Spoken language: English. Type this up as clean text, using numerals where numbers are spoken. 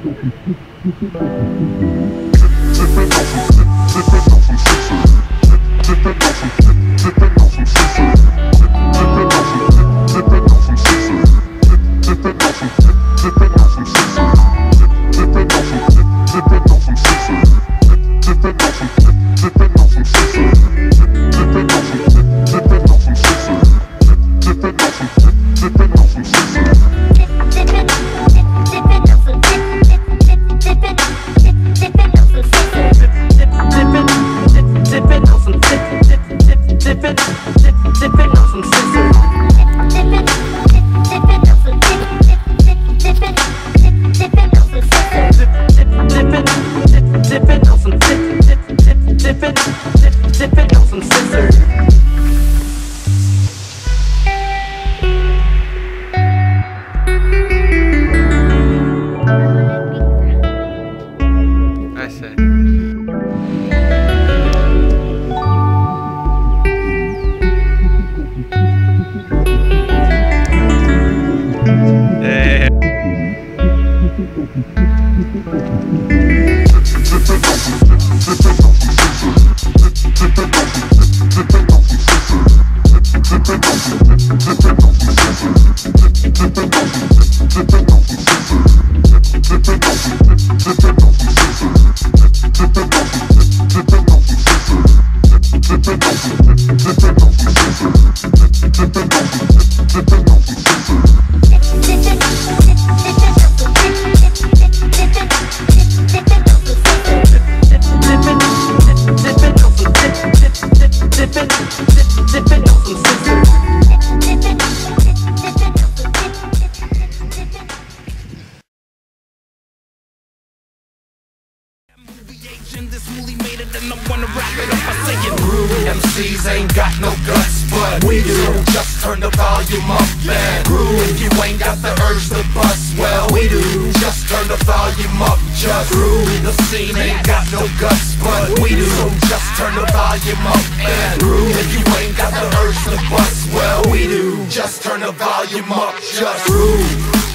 This movie made it and I wanna wrap it up by saying rude MCs ain't got no guts, but we do. Just turn the volume up, man. Rude. If you ain't got the urge to bust, well, we do. Just turn the volume up, just rude. The scene ain't got no guts, but we do. So just turn the volume up, man. Rude. If you ain't got the urge to bust, well, we do. Just turn the volume up, just rude.